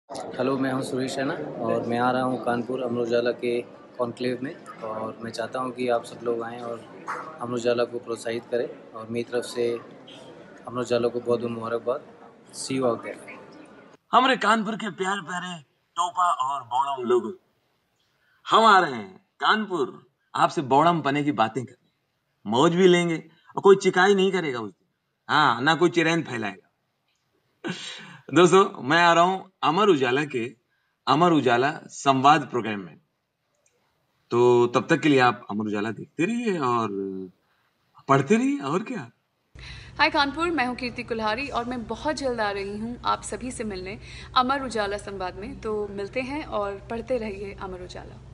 Hello, मैं हूँ सुरेश रैना और मैं आ रहा हूँ कानपुर अमर उजाला के कॉन्क्लेव में और मैं चाहता हूँ कि आप सब लोग आएँ और अमर उजाला को प्रोत्साहित करें और मेरी तरफ से अमर उजाला को बहुत-बहुत मुबारकबाद। See you out there. हमारे कानपुर के प्यारे प्यारे टोपा और बौड़म लोग, हम आ रहे हैं कानपुर आपसे बौड़म पने की बातें करने, मौज भी लेंगे और कोई चिकाई नहीं करेगा उस दिन। हाँ, ना कोई चिरैन फैलाएगा। दोस्तों, मैं आ रहा हूं अमर उजाला के अमर उजाला संवाद प्रोग्राम में। तो तब तक के लिए आप अमर उजाला देखते रहिए और पढ़ते रहिए, और क्या। हाय कानपुर, मैं हूँ कीर्ति कुल्हारी और मैं बहुत जल्द आ रही हूँ आप सभी से मिलने अमर उजाला संवाद में। तो मिलते हैं और पढ़ते रहिए अमर उजाला।